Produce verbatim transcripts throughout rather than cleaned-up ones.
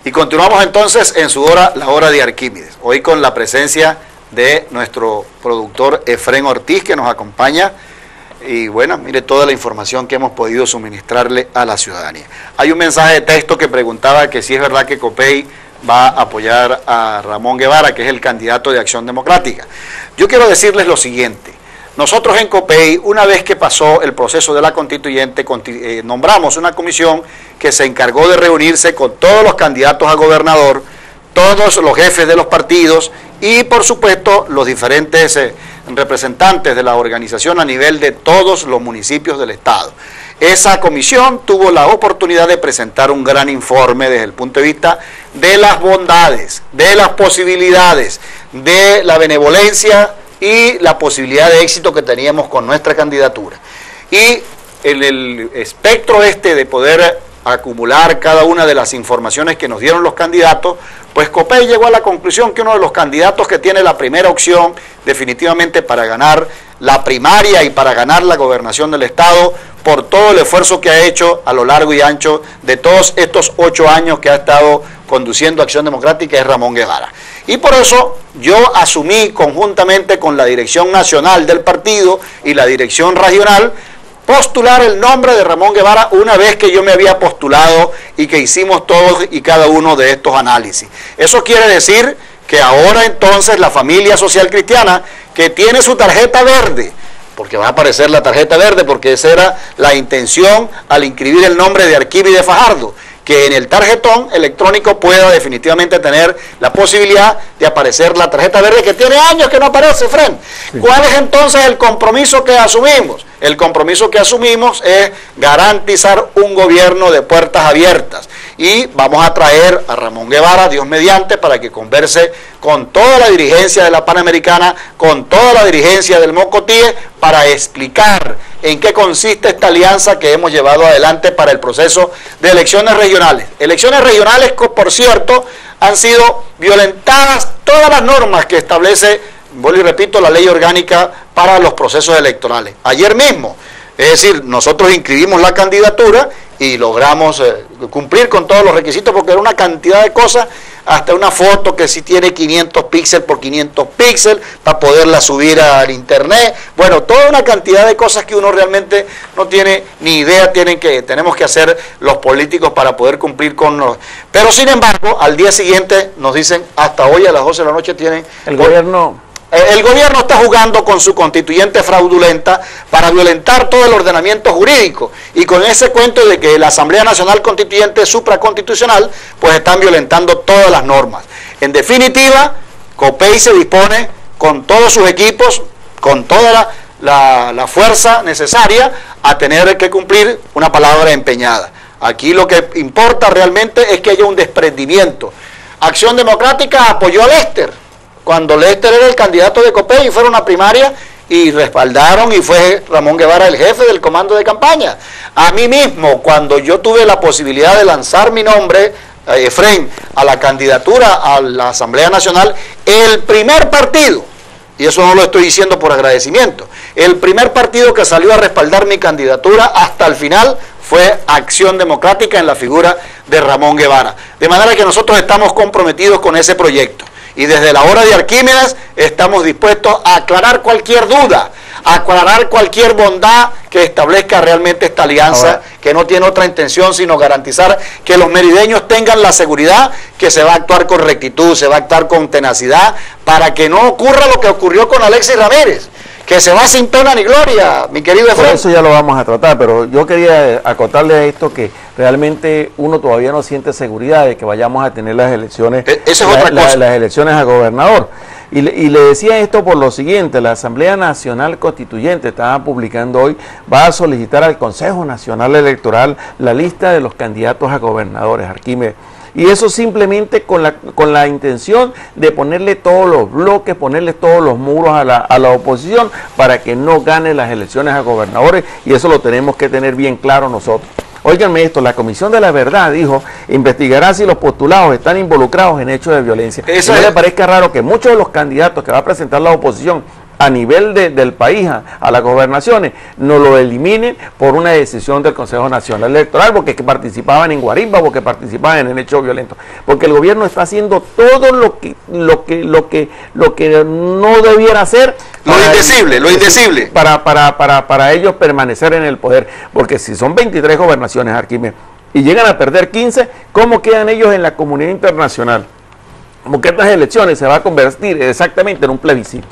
Y continuamos entonces en su hora, la hora de Arquímedes. Hoy con la presencia de nuestro productor Efrén Ortiz, que nos acompaña. Y bueno, mire toda la información que hemos podido suministrarle a la ciudadanía. Hay un mensaje de texto que preguntaba que si es verdad que COPEI va a apoyar a Ramón Guevara, que es el candidato de Acción Democrática. Yo quiero decirles lo siguiente. Nosotros en COPEI, una vez que pasó el proceso de la constituyente, eh, nombramos una comisión que se encargó de reunirse con todos los candidatos a gobernador, todos los jefes de los partidos y, por supuesto, los diferentes eh, representantes de la organización a nivel de todos los municipios del Estado. Esa comisión tuvo la oportunidad de presentar un gran informe desde el punto de vista de las bondades, de las posibilidades, de la benevolencia y la posibilidad de éxito que teníamos con nuestra candidatura. Y en el espectro este de poder acumular cada una de las informaciones que nos dieron los candidatos, pues COPEI llegó a la conclusión que uno de los candidatos que tiene la primera opción definitivamente para ganar la primaria y para ganar la gobernación del Estado, por todo el esfuerzo que ha hecho a lo largo y ancho de todos estos ocho años que ha estado conduciendo Acción Democrática, es Ramón Guevara. Y por eso yo asumí conjuntamente con la dirección nacional del partido y la dirección regional postular el nombre de Ramón Guevara una vez que yo me había postulado y que hicimos todos y cada uno de estos análisis. Eso quiere decir que ahora entonces la familia social cristiana que tiene su tarjeta verde, porque va a aparecer la tarjeta verde porque esa era la intención al inscribir el nombre de Arquímedes Fajardo, que en el tarjetón electrónico pueda definitivamente tener la posibilidad de aparecer la tarjeta verde que tiene años que no aparece, Fren. Sí. ¿Cuál es entonces el compromiso que asumimos? El compromiso que asumimos es garantizar un gobierno de puertas abiertas y vamos a traer a Ramón Guevara, Dios mediante, para que converse con toda la dirigencia de la Panamericana, con toda la dirigencia del Mocotíe, para explicar en qué consiste esta alianza que hemos llevado adelante para el proceso de elecciones regionales. Elecciones regionales que, por cierto, han sido violentadas todas las normas que establece, vuelvo y repito, la ley orgánica para los procesos electorales. Ayer mismo, es decir, nosotros inscribimos la candidatura y logramos eh, cumplir con todos los requisitos porque era una cantidad de cosas, hasta una foto que sí tiene quinientos píxeles por quinientos píxeles para poderla subir al internet. Bueno, toda una cantidad de cosas que uno realmente no tiene ni idea tienen que, tenemos que hacer los políticos para poder cumplir con los... Pero sin embargo, al día siguiente nos dicen, hasta hoy a las doce de la noche tienen... El gobierno... El gobierno está jugando con su constituyente fraudulenta para violentar todo el ordenamiento jurídico y con ese cuento de que la Asamblea Nacional Constituyente es supraconstitucional, pues están violentando todas las normas. En definitiva, COPEI se dispone con todos sus equipos, con toda la, la, la fuerza necesaria a tener que cumplir una palabra empeñada. Aquí lo que importa realmente es que haya un desprendimiento. Acción Democrática apoyó a Lester. Cuando Lester era el candidato de COPEI y fueron a primaria y respaldaron y fue Ramón Guevara el jefe del comando de campaña. A mí mismo, cuando yo tuve la posibilidad de lanzar mi nombre, eh, Efrén, a la candidatura a la Asamblea Nacional, el primer partido, y eso no lo estoy diciendo por agradecimiento, el primer partido que salió a respaldar mi candidatura hasta el final fue Acción Democrática en la figura de Ramón Guevara. De manera que nosotros estamos comprometidos con ese proyecto. Y desde la hora de Arquímedes estamos dispuestos a aclarar cualquier duda, a aclarar cualquier bondad que establezca realmente esta alianza. Ahora, que no tiene otra intención sino garantizar que los merideños tengan la seguridad que se va a actuar con rectitud, se va a actuar con tenacidad, para que no ocurra lo que ocurrió con Alexis Ramírez, que se va sin pena ni gloria, mi querido Efrén. Por eso ya lo vamos a tratar, pero yo quería acotarle a esto que realmente uno todavía no siente seguridad de que vayamos a tener las elecciones, Esa es la, otra la, cosa. las elecciones a gobernador. Y, y le decía esto por lo siguiente: la Asamblea Nacional Constituyente, estaba publicando hoy, va a solicitar al Consejo Nacional Electoral la lista de los candidatos a gobernadores, Arquímedes. Y eso simplemente con la, con la intención de ponerle todos los bloques, ponerle todos los muros a la, a la oposición para que no gane las elecciones a gobernadores, y eso lo tenemos que tener bien claro nosotros. Óiganme esto, la Comisión de la Verdad dijo, investigará si los postulados están involucrados en hechos de violencia. Eso no le parezca raro que muchos de los candidatos que va a presentar la oposición a nivel de, del país, a, a las gobernaciones, no lo eliminen por una decisión del Consejo Nacional Electoral, porque que participaban en guarimba, porque participaban en hechos violentos, porque el gobierno está haciendo todo lo que lo que lo que lo que no debiera hacer, lo indecible, lo indecible, para para para para ellos permanecer en el poder, porque si son veintitrés gobernaciones, Arquímedes, y llegan a perder quince, ¿cómo quedan ellos en la comunidad internacional? Porque estas elecciones se va a convertir exactamente en un plebiscito.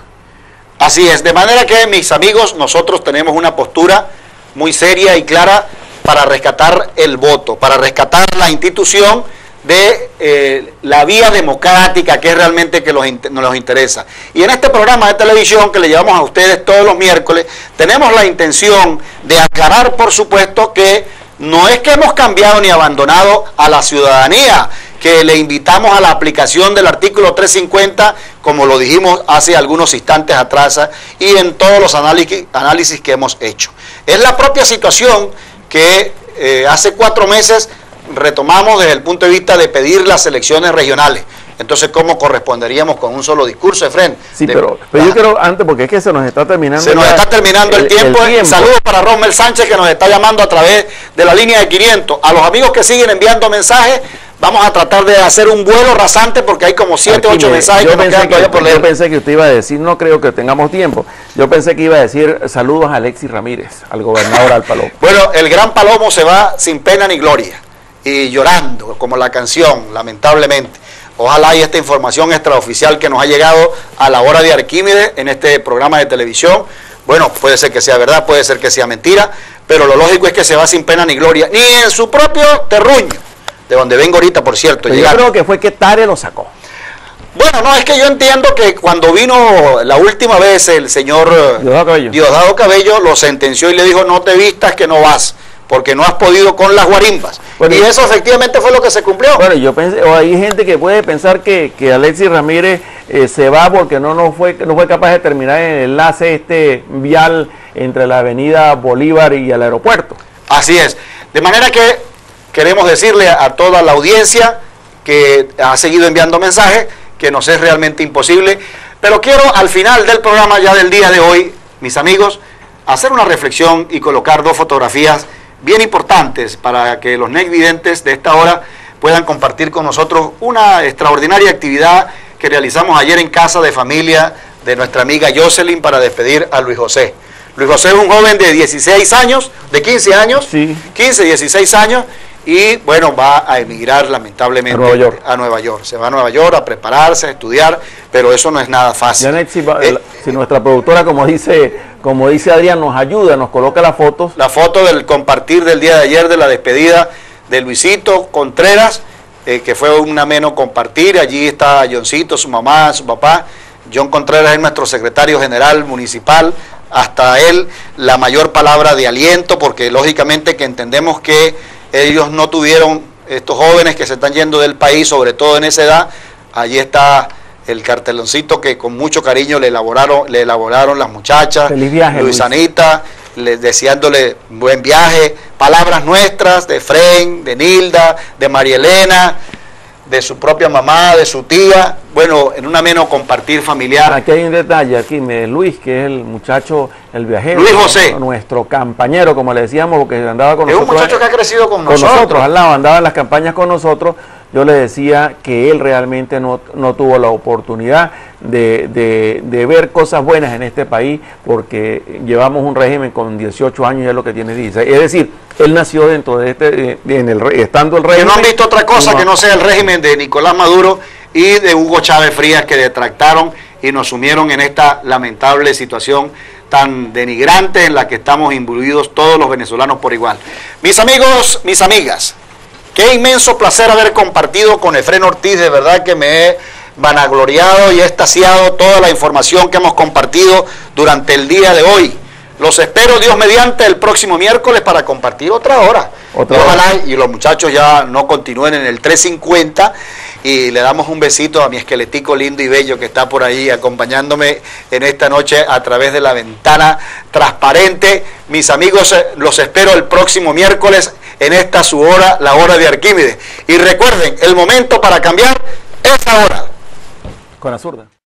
Así es, de manera que, mis amigos, nosotros tenemos una postura muy seria y clara para rescatar el voto, para rescatar la institución de eh, la vía democrática, que es realmente que los, nos interesa. Y en este programa de televisión que le llevamos a ustedes todos los miércoles, tenemos la intención de aclarar, por supuesto, que no es que hemos cambiado ni abandonado a la ciudadanía, que le invitamos a la aplicación del artículo trescientos cincuenta, como lo dijimos hace algunos instantes atrás, y en todos los análisis, análisis que hemos hecho. Es la propia situación que eh, hace cuatro meses retomamos desde el punto de vista de pedir las elecciones regionales. Entonces, ¿cómo corresponderíamos con un solo discurso, Efren? Sí, de, pero, pero yo quiero, antes, porque es que se nos está terminando. Se nos está terminando el, el, tiempo. el tiempo. Saludos para Rommel Sánchez, que nos está llamando a través de la línea de quinientos. A los amigos que siguen enviando mensajes, vamos a tratar de hacer un vuelo rasante, porque hay como siete, ocho mensajes que nos quedan todavía por leer. Yo pensé que usted iba a decir, no creo que tengamos tiempo, yo pensé que iba a decir saludos a Alexis Ramírez, al gobernador Al Palomo. Bueno, el gran Palomo se va sin pena ni gloria, y llorando, como la canción, lamentablemente. Ojalá y esta información extraoficial que nos ha llegado a la hora de Arquímedes en este programa de televisión, bueno, puede ser que sea verdad, puede ser que sea mentira, pero lo lógico es que se va sin pena ni gloria, ni en su propio terruño, de donde vengo ahorita, por cierto. Yo creo que fue que Tare lo sacó. Bueno, no, es que yo entiendo que cuando vino la última vez el señor Diosdado Cabello, Diosdado Cabello lo sentenció y le dijo, no te vistas que no vas, porque no has podido con las guarimbas. Bueno, y eso efectivamente fue lo que se cumplió. Bueno, yo pensé, o hay gente que puede pensar que, que Alexis Ramírez eh, se va porque no, no, fue, no fue capaz de terminar el enlace este vial entre la avenida Bolívar y el aeropuerto. Así es. De manera que queremos decirle a toda la audiencia que ha seguido enviando mensajes que nos es realmente imposible, pero quiero al final del programa ya del día de hoy, mis amigos, hacer una reflexión y colocar dos fotografías bien importantes para que los nevidentes de esta hora puedan compartir con nosotros una extraordinaria actividad que realizamos ayer en casa de familia de nuestra amiga Jocelyn para despedir a Luis José. Luis José es un joven de dieciséis años, de quince años, sí. quince, dieciséis años, y bueno, va a emigrar lamentablemente a Nueva York. A Nueva York. Se va a Nueva York a prepararse, a estudiar, pero eso no es nada fácil. Janet, si, eh, si nuestra productora, como dice, como dice Adrián, nos ayuda, nos coloca las fotos. La foto del compartir del día de ayer de la despedida de Luisito Contreras, eh, que fue un ameno compartir. Allí está Johncito, su mamá, su papá. John Contreras es nuestro secretario general municipal. Hasta él la mayor palabra de aliento, porque lógicamente que entendemos que ellos no tuvieron, estos jóvenes que se están yendo del país, sobre todo en esa edad. Allí está el carteloncito que con mucho cariño le elaboraron, le elaboraron las muchachas. Feliz viaje, Luisanita, les deseándole buen viaje. Palabras nuestras de Fren, de Nilda, de María Elena, de su propia mamá, de su tía. Bueno, en un ameno compartir familiar. Aquí hay un detalle, aquí me Luis, que es el muchacho, el viajero. Luis José. Nuestro compañero, como le decíamos, porque andaba con es nosotros. Es un muchacho que ha crecido con, con nosotros. nosotros, al lado, andaba en las campañas con nosotros. Yo le decía que él realmente no, no tuvo la oportunidad de, de, de ver cosas buenas en este país, porque llevamos un régimen con dieciocho años y es lo que tiene dieciséis. Es decir, él nació dentro de este, en el, estando el régimen. Que no han visto otra cosa no, que no sea el régimen de Nicolás Maduro y de Hugo Chávez Frías, que detractaron y nos sumieron en esta lamentable situación tan denigrante en la que estamos imbuidos todos los venezolanos por igual. Mis amigos, mis amigas, qué inmenso placer haber compartido con Efren Ortiz, de verdad que me he vanagloriado y he extasiado toda la información que hemos compartido durante el día de hoy. Los espero, Dios mediante, el próximo miércoles para compartir otra hora. Otra Ojalá hora. Y los muchachos ya no continúen en el trescientos cincuenta, y le damos un besito a mi esqueletico lindo y bello que está por ahí acompañándome en esta noche a través de la ventana transparente. Mis amigos, los espero el próximo miércoles en esta su hora, la hora de Arquímedes. Y recuerden, el momento para cambiar es ahora. Con la zurda.